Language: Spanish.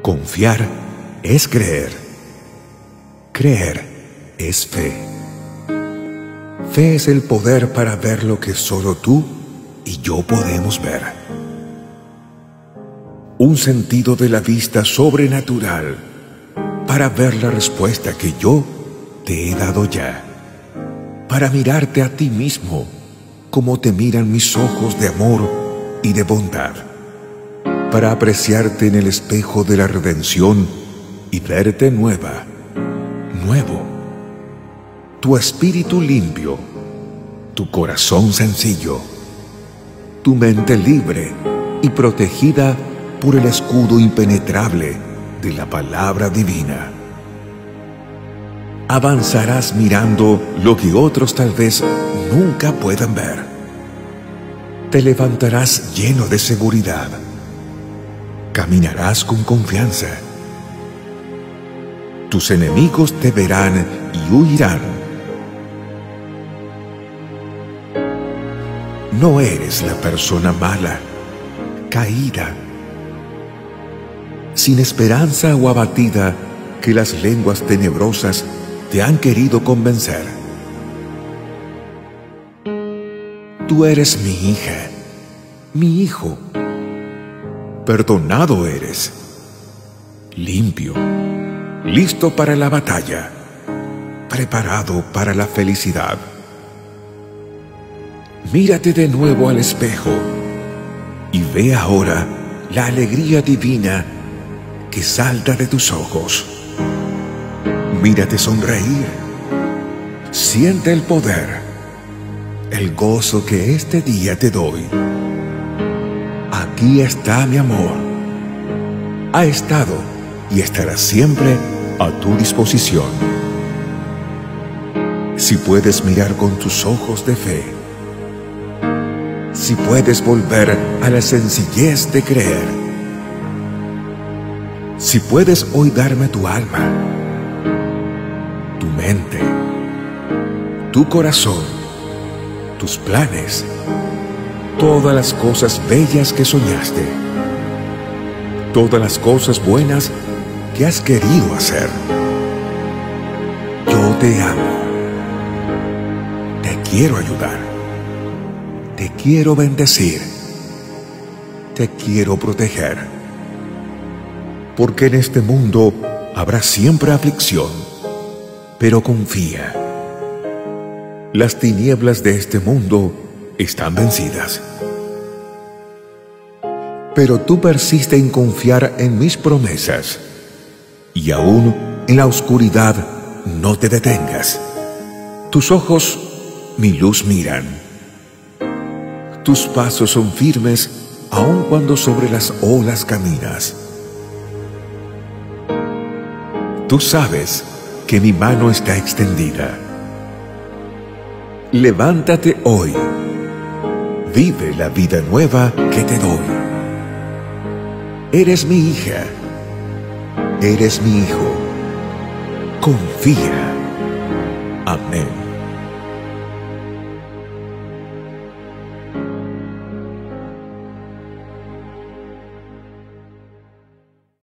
Confiar es creer. Creer es fe. Fe es el poder para ver lo que solo tú y yo podemos ver. Un sentido de la vista sobrenatural para ver la respuesta que yo te he dado ya. Para mirarte a ti mismo como te miran mis ojos de amor y de bondad. Para apreciarte en el espejo de la redención y verte nueva, nuevo. Tu espíritu limpio, tu corazón sencillo, tu mente libre y protegida por el escudo impenetrable de la palabra divina. Avanzarás mirando lo que otros tal vez nunca puedan ver. Te levantarás lleno de seguridad. Caminarás con confianza. Tus enemigos te verán y huirán. No eres la persona mala, caída, sin esperanza o abatida que las lenguas tenebrosas te han querido convencer. Tú eres mi hija, mi hijo. Perdonado eres, limpio, listo para la batalla, preparado para la felicidad. Mírate de nuevo al espejo y ve ahora la alegría divina que salta de tus ojos. Mírate sonreír. Siente el poder, el gozo que este día te doy. Aquí está mi amor. Ha estado y estará siempre a tu disposición. Si puedes mirar con tus ojos de fe, si puedes volver a la sencillez de creer, si puedes hoy darme tu alma, tu mente, tu corazón, tus planes, todas las cosas bellas que soñaste, todas las cosas buenas que has querido hacer. Yo te amo. Te quiero ayudar. Te quiero bendecir. Te quiero proteger. Porque en este mundo habrá siempre aflicción, pero confía. Las tinieblas de este mundo están vencidas. Pero tú persiste en confiar en mis promesas, y aún en la oscuridad no te detengas. Tus ojos mi luz miran. Tus pasos son firmes aun cuando sobre las olas caminas. Tú sabes que mi mano está extendida. Levántate hoy. Vive la vida nueva que te doy. Eres mi hija. Eres mi hijo. Confía. Amén.